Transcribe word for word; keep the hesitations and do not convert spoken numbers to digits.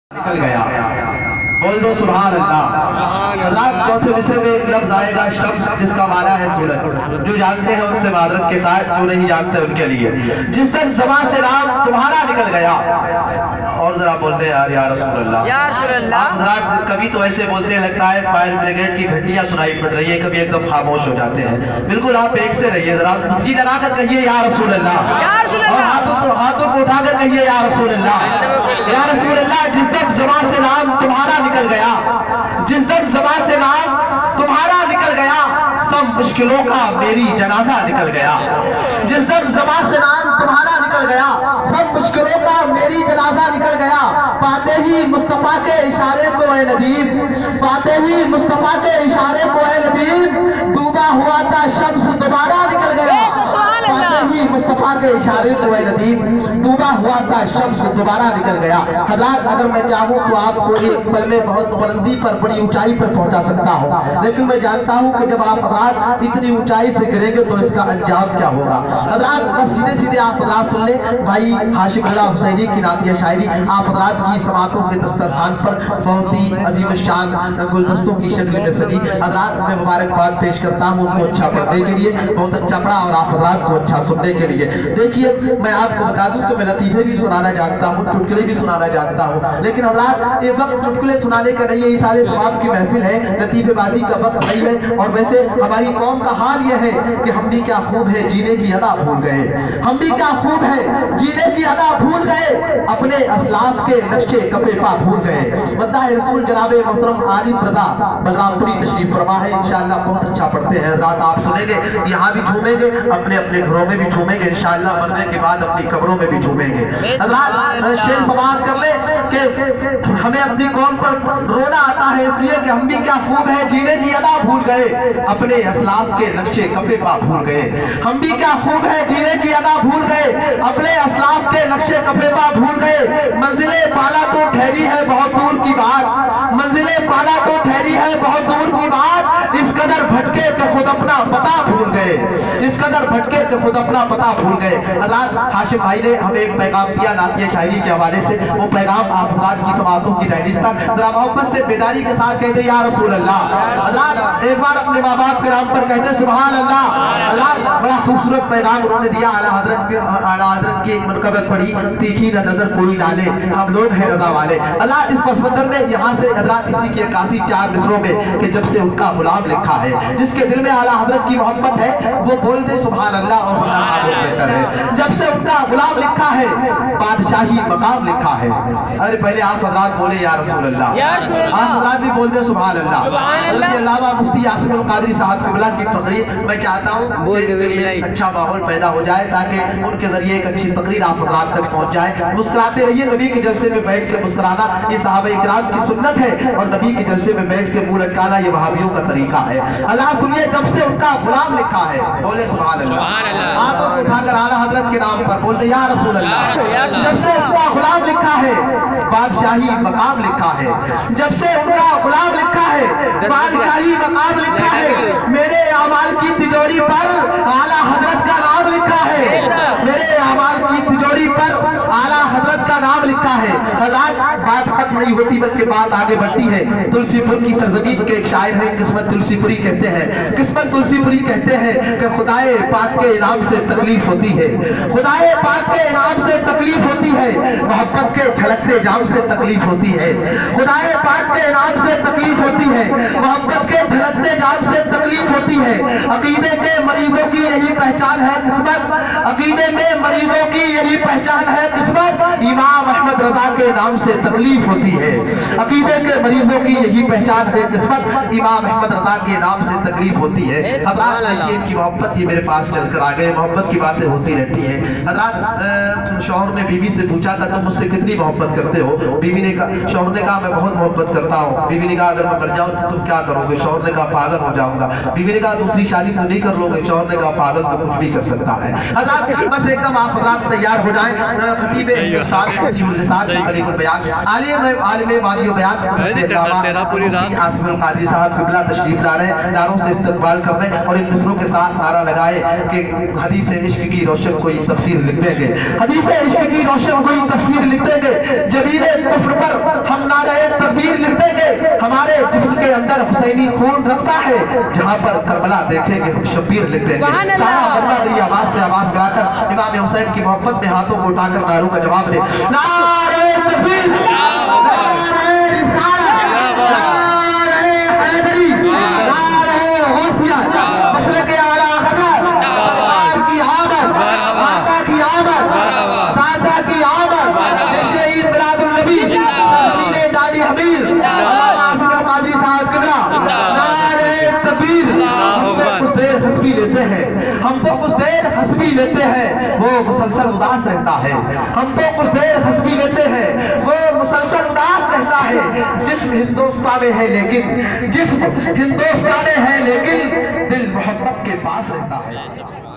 निकल गया। बोल दो सुभान अल्लाह। हज़रात चौथे विषय में एक लफ्ज आएगा शम्स, जिसका माना है सूरज। जो जानते हैं उनसे मादरत के साथ, जो नहीं जानते उनके लिए। जिस दिन ज़बान से नाम तुम्हारा निकल गया। और जरा बोलते हैं यार या रसूल अल्लाह। हज़रात कभी तो ऐसे बोलते हैं लगता है फायर ब्रिगेड की घंटियां सुनाई पड़ रही है, कभी एकदम खामोश हो जाते हैं। बिल्कुल आप एक से रहिए, जरा मुस्की लगाकर कहिए या रसूल अल्लाह, और हाथों को हाथों को उठाकर कहिए या रसूल अल्लाह, या रसूल अल्लाह। जिस दिन ज़बान से नाम तुम्हारा निकल गया, जिस दिन ज़बान से नाम तुम्हारा निकल गया, सब मुश्किलों का मेरी जनाजा निकल गया। जिस दिन ज़बान से नाम तुम्हारा निकल गया, सब मुश्किलों का मेरी जनाजा निकल गया। पाते ही मुस्तफा के इशारे को ऐ नदीम, पाते ही मुस्तफा के इशारे को ऐ नदीम, डूबा हुआ था शम्स दोबारा निकल गया। पाते ही मुस्तफा के इशारे को ऐ नदीम, डूबा हुआ था शम्स दोबारा निकल गया। हज़रात अगर मैं चाहूँ तो आपको एक पल में बहुत बुलंदी पर, बड़ी ऊंचाई पर पहुंचा सकता हूँ, लेकिन मैं जानता हूँ कि जब आप हज़रात इतनी ऊंचाई से गिरेंगे तो इसका अंजाम क्या होगा। हज़रात बस सीधे सीधे आप हज़रात सुन ले। भाई हाशिम अल्लाह हुसैनी की नातिया शायरी आप हज़रात की समातों के दस्तरखान पर बहुत ही अजीम शान गुलदस्तों की शक्ल में सजी। हज़रात मैं मुबारकबाद पेश करता हूँ उनको अच्छा पढ़ने के लिए, बहुत अच्छा पढ़ा, और आप हज़रात को अच्छा सुनने के लिए। देखिए मैं आपको बता दूं कि मैं लतीफ़े भी सुनाना जानता हूँ, चुटकुले भी सुनाना जानता हूँ, लेकिन हज़रात ये वक्त चुटकुले सुनाने का नहीं है, सारे सवाब की महफिल है, लतीफ़ेबाजी का वक्त नहीं है। और वैसे हमारी कौम का हाल यह है कि हम भी क्या खूब है जीने की अदा भूल गए, हम भी क्या खूब है जीने की अदा भूल गए, अपने असलाफ के नक्शे कपे पा भूल गए। बंदा है रसूल जनाब मोहतरम आरिफ रज़ा बलरामपुरी तशरीफ फरमा है, इंशाअल्लाह बहुत अच्छा पढ़ते हैं हज़रात, आप सुनेंगे, यहाँ भी झूमेंगे, अपने अपने घरों में भी झूमेंगे, इंशाअल्लाह मरने के बाद अपनी कब्रों में भी झूमेंगे। हज़रात शेर समाज कर ले कि हमें अपनी कौम पर रोना आता है इसलिए कि हम भी क्या खूब है जीने की अदा भूल गए, अपने असलाफ के नक्शे कपे पा भूल गए। हम भी क्या खूब है जीने की अदा भूल गए, अपने असलाफ के नक्शे कपे पा भूल गए। मंजिले पाला तो ठहरी है बहुत दूर की बात, मंजिले पाला तो ठहरी है बहुत दूर की बात, इस कदर भटके कि खुद अपना पता भूल गए, इस कदर भटके कि खुद अपना पता भूल गए। हज़रात हाशिम भाई ने हमें एक पैगाम दिया नातिया शायरी के हवाले से, वो पैगाम आप हज़रात की समातों की दहलीज था, जरा मोहब्बत से बेदारी के साथ कहते या रसूल अल्लाह। हज़रात एक बार अपने माँ बाप के नाम पर कहते सुभान अल्लाह। हज़रात बड़ा खूबसूरत पैगाम उन्होंने दिया। आला हज़रत के आला हज़रत की एक मनकबत पड़ी, तीखी न नजर कोई डाले, हम लोग हैं रज़ा वाले। अल्लाह इस पसमंदर में यहाँ से हज़रात इसी की इक्यासी चार मिसरों में कि जब से उनका गुलाम लिखा है, जिसके दिल में आला हज़रत की मोहब्बत है वो बोल दे सुभान अल्लाह, और बेहतर है। जब से उनका गुलाम लिखा है, बादशाही मकाम लिखा है। अरे पहले आप हज़रात बोले या रसूल अल्लाह, आप हज़रात भी बोल दे सुभान अल्लाह। इसके अलावा मुफ्ती आसिम कादरी साहब क़िबला की तकरीर मैं चाहता हूँ अच्छा माहौल पैदा हो जाए, ताकि उनके जरिए एक अच्छी तकरीर आप हज़रात तक पहुँच जाए। मुस्कुराते रहिए, नबी के जलसे में बैठ के मुस्कुराना ये सहाबा इकराम की सुन्नत है, और नबी के जलसे में बैठ के मुंह लटकाना ये वहाबियों का तरीका है। अल्लाह सुनिए, जब से उनका गुलाम लिखा है, बोले सुभान अल्लाह। हाथों को उठाकर आला हज़रत के नाम पर बोलते या रसूल अल्लाह। जब से उनका गुलाम लिखा है, बादशाही मकाम लिखा है, जब से उनका गुलाम लिखा है, बादशाही मकाम लिखा है। मेरे अमाल की तिजोरी पर आला हज़रत का नाम लिखा है, मेरे अमाल की तिजोरी पर आला हज़रत का नाम लिखा है। हज़रात बात खत्म नहीं होती बल्कि बात आगे बढ़ती है। तुलसीपुर की सरजमीन के एक शायर है, किस्मत तुलसीपुरी कहते हैं, किस्मत तुलसीपुरी कहते हैं कि खुदाए पाक के इनाम से तकलीफ होती है, खुदाए पाक के इनाम से तकलीफ होती है, मोहब्बत के झलकते जाम से तकलीफ होती है। खुदाए पाक के इनाम से तकलीफ होती है, मोहब्बत के झलकते जाम से तकलीफ होती है। अकीदे के मरीजों की यही पहचान है किस्मत, अकीदे के मरीजों की यही पहचान है किस्मत, इमाम अहमद रज़ा के नाम से तकलीफ होती है। अकीदे के मरीजों की यही पहचान है किस्मत, इमाम अहमद रज़ा के नाम से तकलीफ होती है। हज़रात ये इनकी मोहब्बत ही मेरे पास चलकर आ गए, मोहब्बत की बातें होती रहती हैं। हज़रात शौहर ने बीवी से पूछा था तुम मुझसे कितनी मोहब्बत करते हो? बीवी ने कहा, शौहर ने कहा मैं बहुत मोहब्बत करता हूँ। बीवी ने कहा अगर मैं मर जाऊँ तो तुम क्या करोगे? शौहर ने कहा पागल हो जाऊंगा। बीवी ने कहा दूसरी शादी तो नहीं कर लोगे? शौहर ने कहा पागल तो कुछ भी कर सकता है। हज़रात बस एकदम आप हज़रात तैयार हो जाएं। खतीब हिंदुस्तान खतीबुल लिसान अलीकुल बयान आलिम आलिम वालियो बयान आसिम कादरी साहब क़िबला तशरीफ ला रहे हैं, नारों से इस्तकबाल कर रहे हैं, और इन मिसरों के साथ नारा लगाए कि हदीस इश्क की रोशन कोई तफसीर लिख देंगे, हदीस इश्क की रोशन कोई तफसीर लिख देंगे। जबीन कुफ्र पर हम کے اندر حسینی خون رقصہ ہے، جہاں پر کربلا دیکھیں گے ہم شبیر لکھ دیں گے۔ سارا بندہ میری آواز سے آواز گا کر امام حسین کی محبت میں ہاتھوں کو اٹھا کر نعروں کا جواب دے۔ نعرہ تکبیر، نعرہ رسالت، نعرہ حیدری، نعرہ غوثیہ، مسلک اعلیٰ حضرت، سرکار کی آمد، داتا کی آمد، داتا کی آمد، جشن عید میلاد النبی، زمین داڑی حمیر، علامہ اصغر قادری صاحب قبلہ، نعرہ تکبیر۔ ہم تو کچھ دیر حسبی لیتے ہیں، ہم تو کچھ دیر حسبی لیتے ہیں، وہ مسلسل اداس رہتا ہے۔ ہم تو کچھ دیر حسبی لیتے ہیں، وہ مسلسل اداس رہتا ہے۔ جسم ہندوستان میں ہے لیکن جسم ہندوستان میں ہے لیکن دل محبت کے پاس رہتا ہے۔